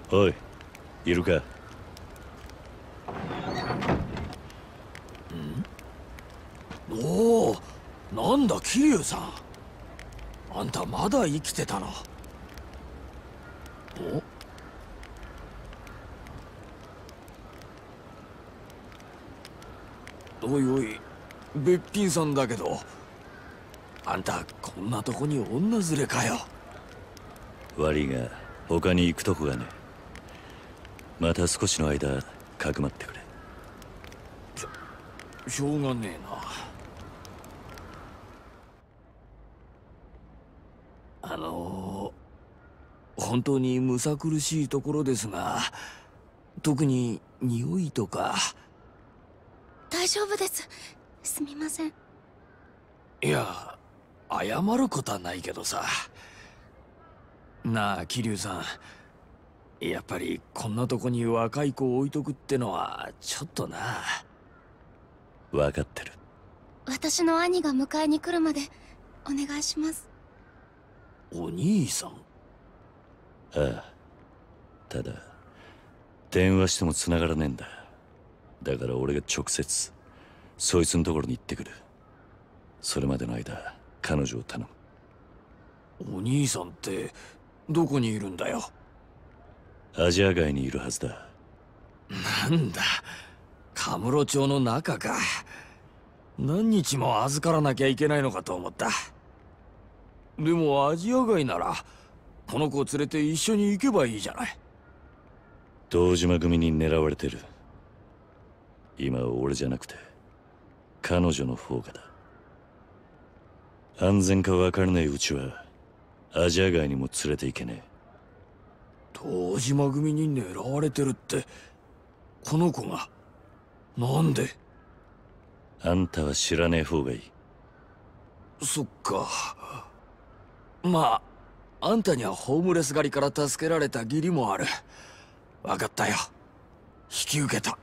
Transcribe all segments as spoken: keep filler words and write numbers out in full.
おい、いるか？ おお、なんだ桐生さん。あんたまだ生きてたの？おおいおい、べっぴんさんだけど、あんたこんなとこに女連れかよ。 悪いが他に行くとこがねえ。また少しの間かくまってくれ。 ししょうがねえな。あのー、本当にむさ苦しいところですが、特に匂いとか。 大丈夫です。すみません。 いや、謝ることはないけどさ。なあ桐生さん、やっぱりこんなとこに若い子を置いとくってのはちょっとな。 分かってる。 私の兄が迎えに来るまでお願いします。 お兄さん？ ああ、ただ電話しても繋がらねえんだ。だから俺が直接そいつのところに行ってくる。それまでの間彼女を頼む。お兄さんってどこにいるんだよ？ アジア街にいるはずだ。 なんだ、カムロ町の中か。何日も預からなきゃいけないのかと思った。でもアジア街ならこの子を連れて一緒に行けばいいじゃない。 堂島組に狙われてる。今は俺じゃなくて彼女の方がだ。安全か分からないうちはアジア街にも連れて行けねえ。 堂島組に狙われてるって、この子が？なんで？ あんたは知らねえ方がいい。 そっか。まああんたにはホームレス狩りから助けられた義理もある。分かったよ、引き受けた。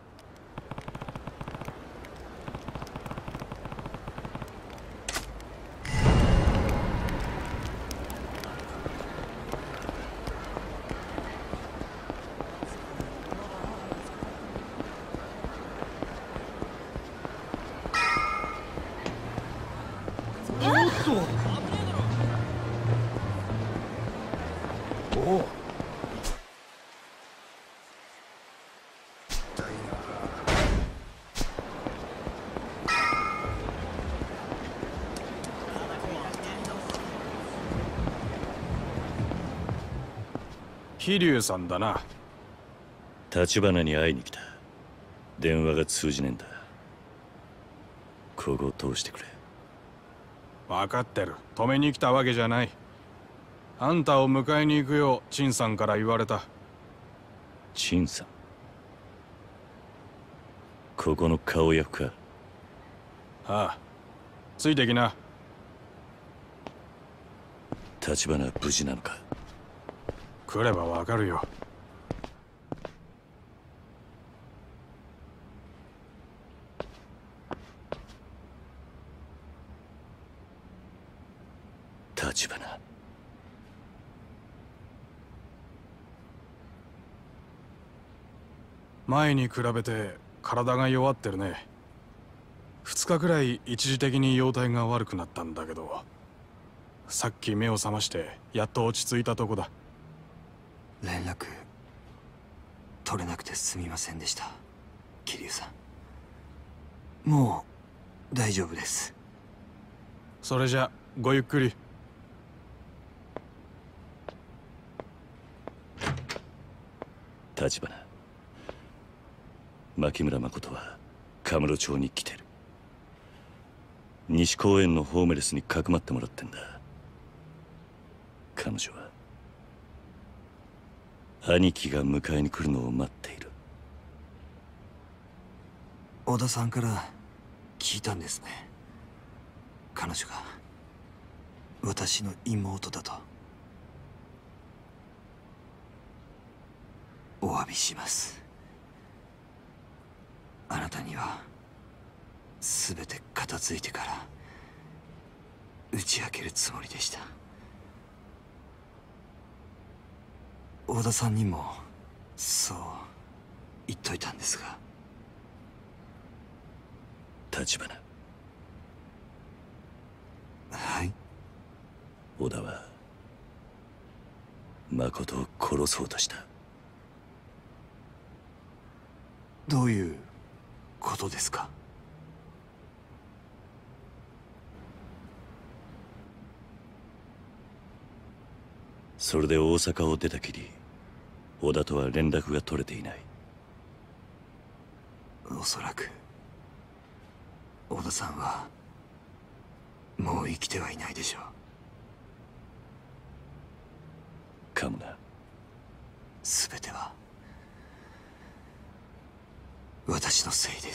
桐生さんだな。 橘に会いに来た。電話が通じねえんだ。ここを通してくれ。 分かってる。止めに来たわけじゃない。あんたを迎えに行くよう陳さんから言われた。 陳さん？ここの顔役か？ ああ、ついてきな。 橘は無事なのか？ 来ればわかるよ。 橘。 前に比べて体が弱ってるね。二日くらい一時的に容体が悪くなったんだけど、さっき目を覚ましてやっと落ち着いたとこだ。 連絡取れなくてすみませんでした、桐生さん。もう大丈夫です。 それじゃごゆっくり。 橘、牧村誠はカムロ町に来てる。西公園のホームレスにかくまってもらってんだ。彼女は兄貴が迎えに来るのを待っている。 小田さんから聞いたんですね。彼女が私の妹だと。お詫びします。あなたには全て片付いてから打ち明けるつもりでした。大田さんにもそう言っといたんですが。 立花、 はい。 織田は誠を殺そうとした。 どういうことですか？ それで大阪を出たきり、織田とは連絡が取れていない。 おそらく織田さんはもう生きてはいないでしょう。 かもな。 全ては私のせいです。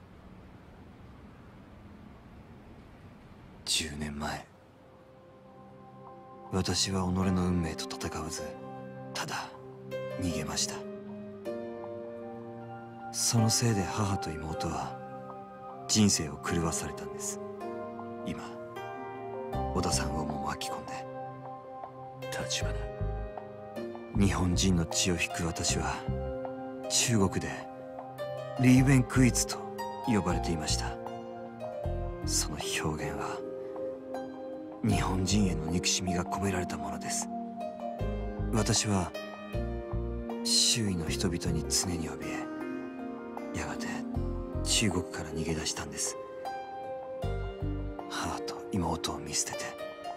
じゅうねんまえ、私は己の運命と戦わず、ただ逃げました。そのせいで母と妹は人生を狂わされたんです。今織田さんをも巻き込んで。 立花、 日本人の血を引く私は中国でリーベンクイツと呼ばれていました。その表現は日本人への憎しみが込められたものです。私は周囲の人々に常に怯え、やがて中国から逃げ出したんです。母と妹を見捨てて。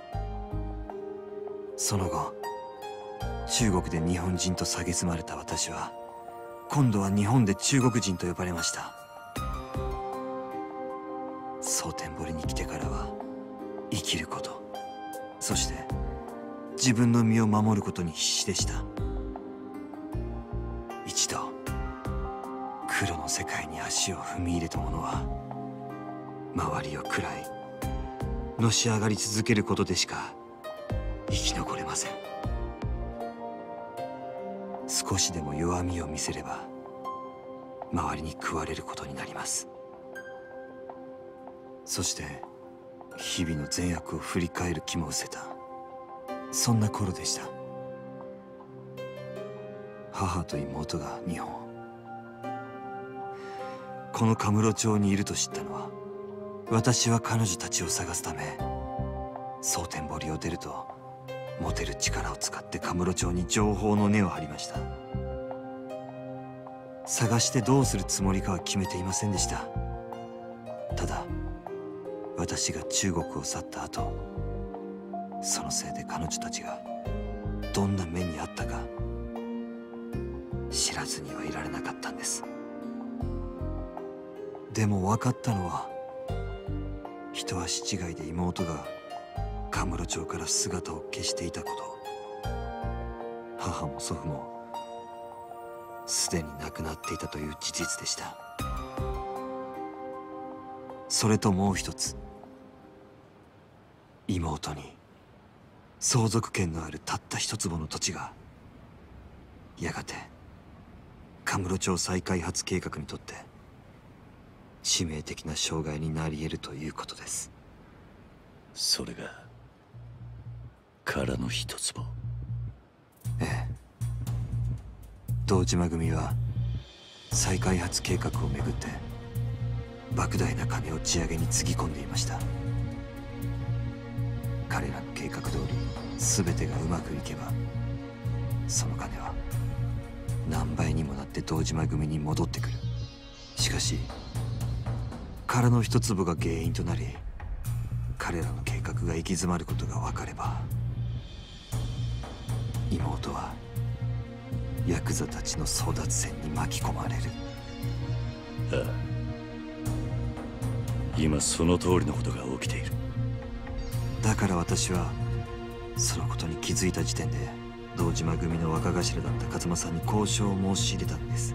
その後中国で日本人と蔑まれた私は、今度は日本で中国人と呼ばれました。蒼天堀に来てからは生きること、そして自分の身を守ることに必死でした。一度黒の世界に足を踏み入れた者は、周りを喰らいのし上がり続けることでしか生き残れません。少しでも弱みを見せれば周りに食われることになります。そして日々の善悪を振り返る気も失せた、そんな頃でした。母と妹が日本、このカムロ町にいると知ったのは、私は彼女たちを探すため蒼天堀を出ると、持てる力を使ってカムロ町に情報の根を張りました。探してどうするつもりかは決めていませんでした。ただ私が中国を去った後、そのせいで彼女たちがどんな目にあったか知らずにはいられなかったんです。でも分かったのは、一足違いで妹がカムロ町から姿を消していたこと。母も祖父もすでに亡くなっていたという事実でした。それともう一つ、妹に相続権のあるたった一坪の土地が、やがてカムロ町再開発計画にとって致命的な障害になり得るということです。 それが殻の一坪。 ええ。堂島組は再開発計画をめぐって莫大な金を地上げにつぎ込んでいました。彼らの計画通り全てがうまくいけば、その金は何倍にもなって堂島組に戻ってくる。しかし殻の一粒が原因となり、彼らの計画が行き詰まることが分かれば、妹はヤクザたちの争奪戦に巻き込まれる。 ああ、今その通りのことが起きている。 だから私はそのことに気づいた時点で堂島組の若頭だった勝間さんに交渉を申し入れたんです。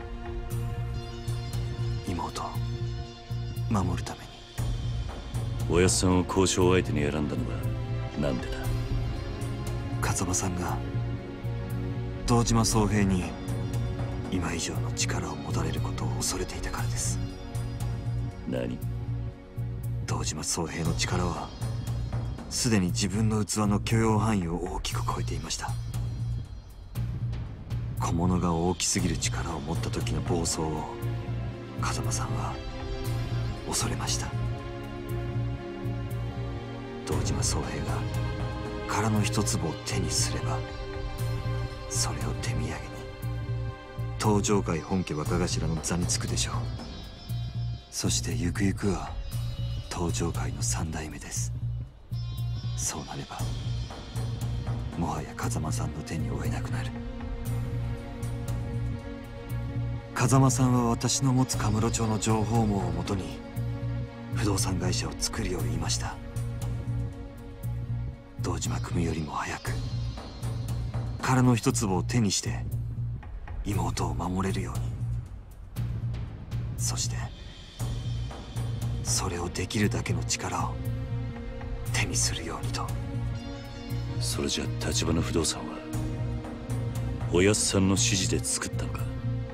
妹を守るために。 おやっさんを交渉相手に選んだのはなんでだ？ 勝間さんが堂島宗平に今以上の力を持たれることを恐れていたからです。 何？ 堂島宗平の力はすでに自分の器の許容範囲を大きく超えていました。 小物が大きすぎる力を持った時の暴走を風間さんは恐れました。堂島宗平が殻の一粒を手にすれば、それを手土産に東上界本家若頭の座につくでしょう。そしてゆくゆくは東上界の三代目です。そうなればもはや風間さんの手に負えなくなる。風間さんは私の持つカムロ町の情報網をもとに不動産会社を作るよう言いました。堂島組よりも早く殻の一粒を手にして妹を守れるように、そしてそれをできるだけの力を手にするようにと。 それじゃ橘不動産はおやっさんの指示で作ったのか。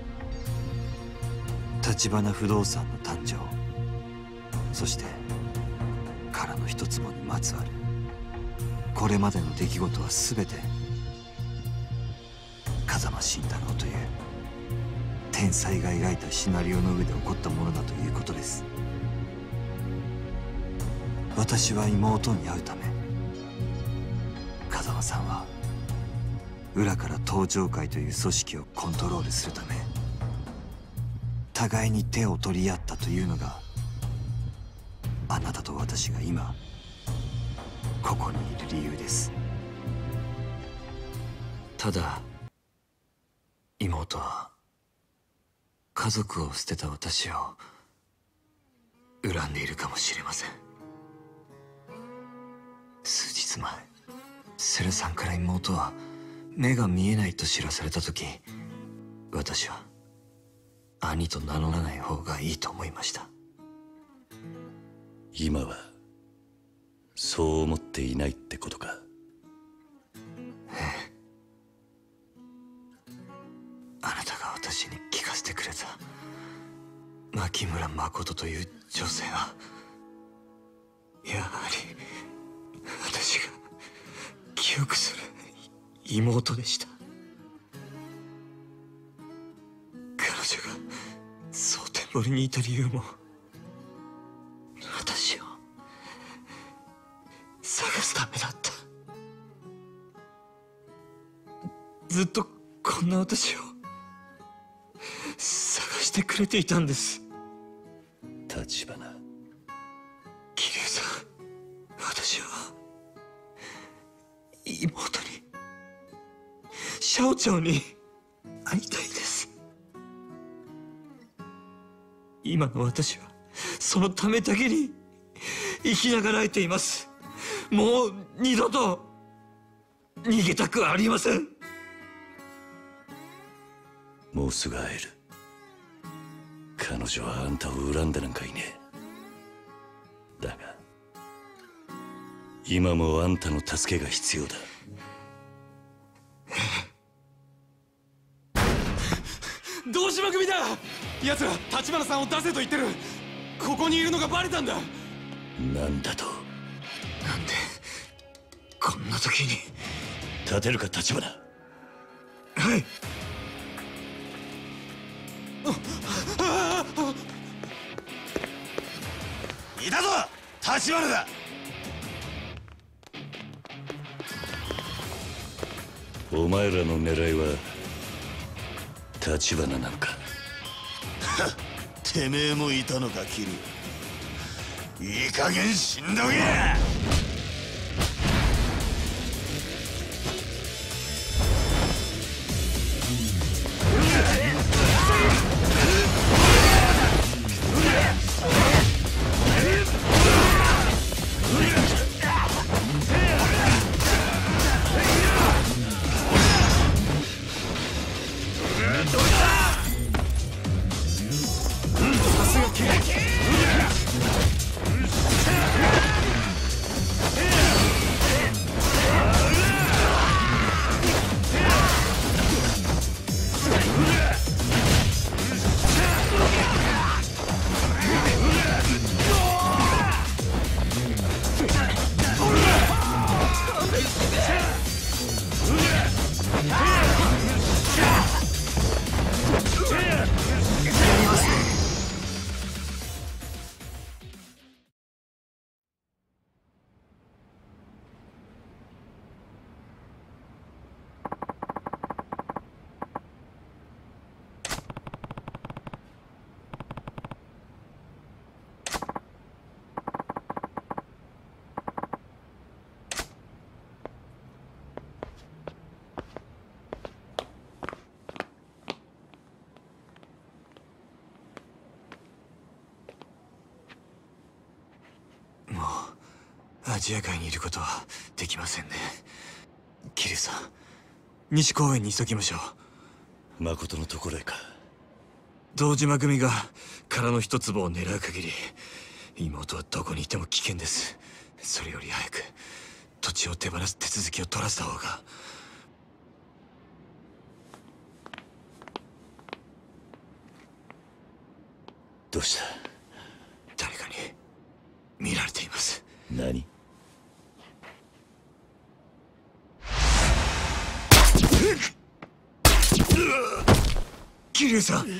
橘不動産の誕生、そして殻の一坪にまつわるこれまでの出来事は全て風間慎太郎という天才が描いたシナリオの上で起こったものだということです。私は妹に会うため、風間さんは裏から東上界という組織をコントロールするため互いに手を取り合ったというのが、あなたと私が今ここにいる理由です。ただ妹は家族を捨てた私を恨んでいるかもしれません。数日前、セルさんから妹は目が見えないと知らされた時、私は兄と名乗らない方がいいと思いました。 今はそう思っていないってことか。 ええ。あなたが私に聞かせてくれた牧村誠という女性は、やはり私が記憶する妹でした。彼女が蒼天堀にいた理由も、私を探すためだった。ずっとこんな私を探してくれていたんです。 橘、 桐生さん、私は妹に、シャオちゃんに会いたいです。今の私はそのためだけに生きながらえています。もう二度と逃げたくありません。 もうすぐ会える。彼女はあんたを恨んでなんかいねえ。だが今もあんたの助けが必要だ。 堂島組だ。奴ら橘さんを出せと言ってる。ここにいるのがバレたんだ。 なんだと。 なんでこんな時に。 立てるか橘。 はい。 いたぞ橘だ。お前らの狙いは橘なのか。 てめえもいたのかキル。いい加減死んどけ。 アジア界にいることはできませんね。桐生さん、西公園に急ぎましょう。 誠のところへか。 堂島組が殻の一粒を狙う限り、妹はどこにいても危険です。それより早く土地を手放す手続きを取らせた方が。 どうした？ 誰かに見られています。 何？ 桐生さん、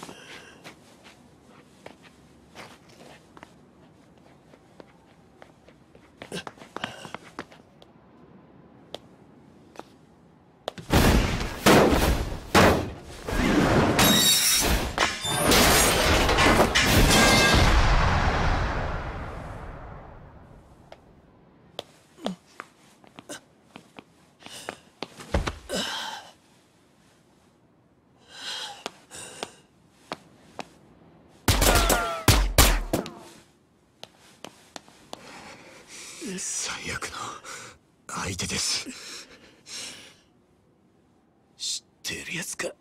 最悪の相手です。 知っているやつか？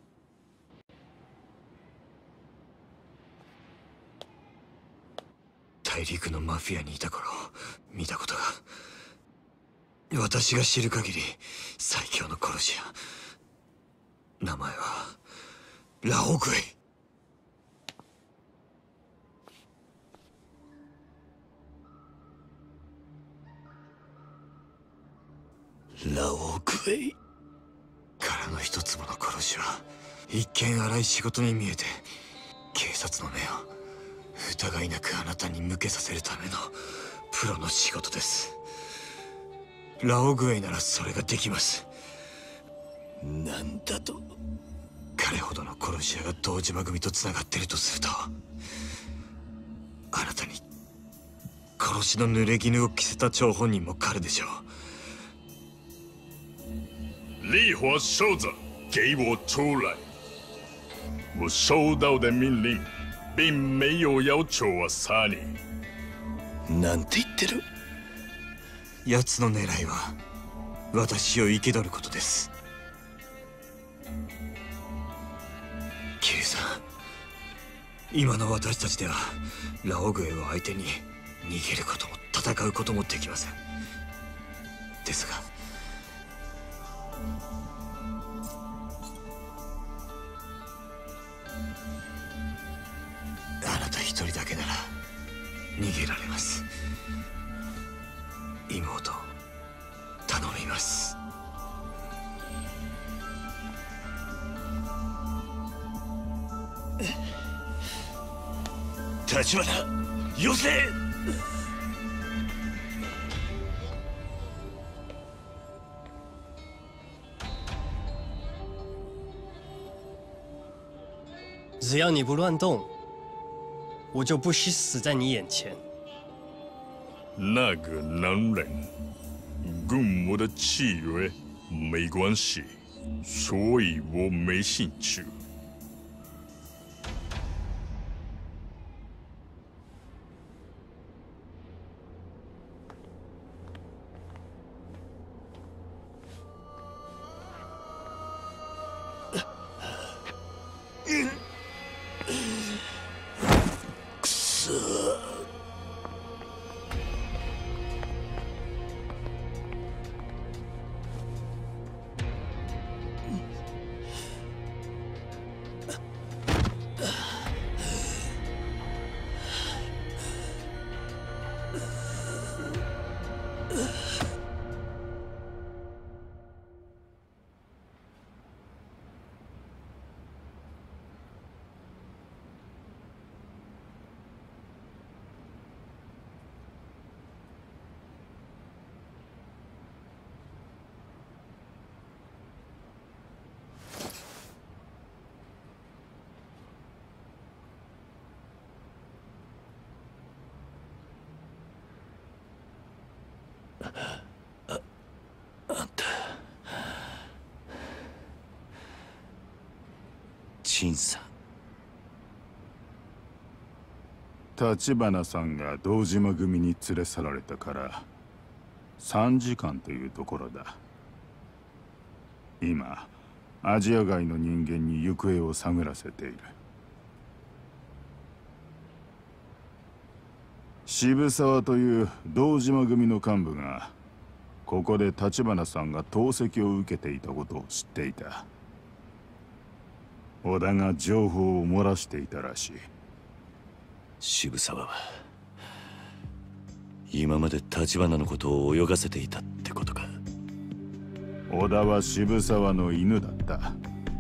大陸のマフィアにいた頃見たことが。私が知る限り最強の殺し屋。名前はラオグエイ。 ラオグエイ。 殻の一粒の殺しは一見荒い仕事に見えて、警察の目を疑いなくあなたに向けさせるためのプロの仕事です。ラオグエイならそれができます。 なんだと？ 彼ほどの殺し屋が堂島組とつながっているとすると、あなたに殺しの濡れ衣を着せた張本人も彼でしょう。 烈火守者，给我出来！我收到的命令，并没有要求我杀你。 なんて言ってる？ 奴の狙いは私を生け取ることです。桐生さん、今の私たちではラオグエを相手に逃げることも戦うこともできません。ですがあなた一人だけなら逃げられます。妹、頼みます。 立花、よせ！ 只要你不乱动，我就不惜死在你眼前。 那个男人跟我的契约没关系，所以我没兴趣。 あ、あんた陳さん。 立花さんが堂島組に連れ去られたからさんじかんというところだ。今アジア外の人間に行方を探らせている。渋沢という堂島組の幹部がここで橘さんが投石を受けていたことを知っていた。織田が情報を漏らしていたらしい。 渋沢は今まで橘のことを泳がせていたってことか。 織田は渋沢の犬だった。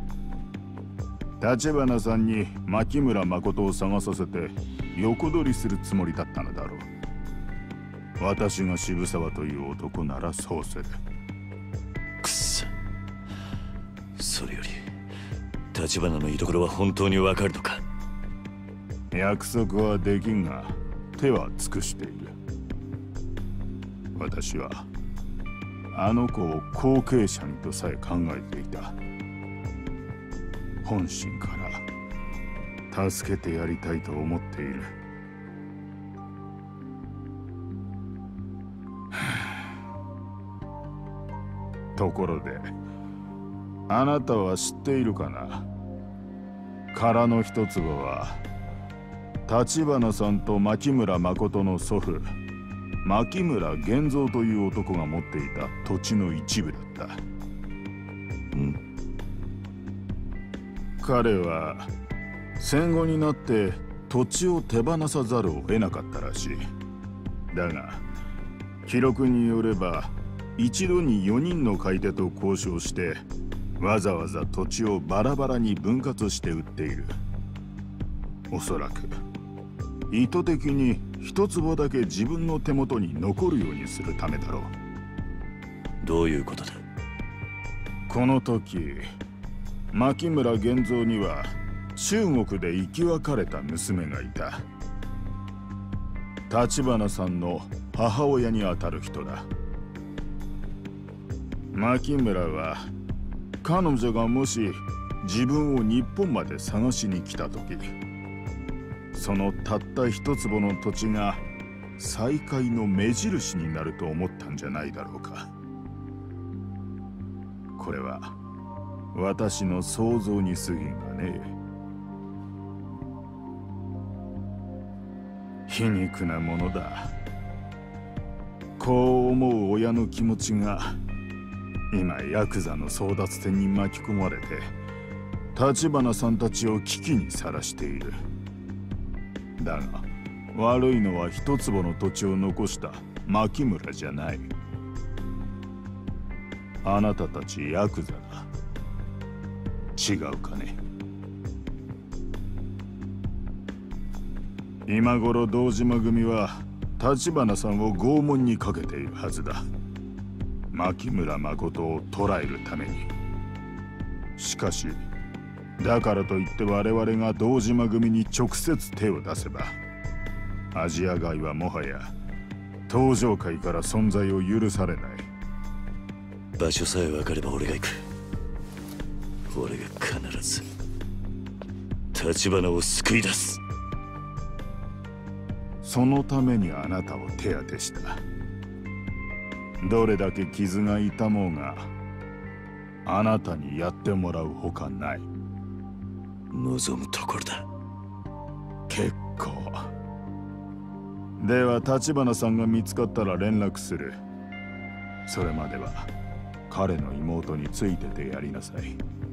橘さんに牧村誠を探させて横取りするつもりだったのだろう。私が渋沢という男ならそうする。 くっそ。それより橘の居所は本当にわかるのか。 約束はできんが手は尽くしている。私はあの子を後継者にとさえ考えていた。本心から助けてやりたいと思っている。ところであなたは知っているかな。殻の一粒は橘さんと牧村誠の祖父牧村源三という男が持っていた土地の一部だった。ん彼は戦後になって土地を手放さざるを得なかったらしい。だが記録によれば一度によにんの買い手と交渉してわざわざ土地をバラバラに分割して売っている。おそらく意図的に一坪だけ自分の手元に残るようにするためだろう。 どういうことだ。 この時牧村源三には中国で生き別れた娘がいた。橘さんの母親にあたる人だ。牧村は彼女がもし自分を日本まで探しに来た時、そのたった一坪の土地が再会の目印になると思ったんじゃないだろうか。これは私の想像に過ぎんがね。皮肉なものだ。こう思う親の気持ちが今ヤクザの争奪戦に巻き込まれて橘さんたちを危機にさらしている。だが悪いのは一坪の土地を残した牧村じゃない。あなたたちヤクザだ。違うかね。今頃堂島組は橘さんを拷問にかけているはずだ。牧村誠を捕らえるために。しかしだからといって我々が堂島組に直接手を出せばアジア外はもはや東上界から存在を許されない。 場所さえ分かれば俺が行く。俺が必ず橘を救い出す。 そのためにあなたを手当てした。どれだけ傷が痛もうがあなたにやってもらうほかない。 望むところだ。 結構。では橘さんが見つかったら連絡する。それまでは彼の妹についててやりなさい。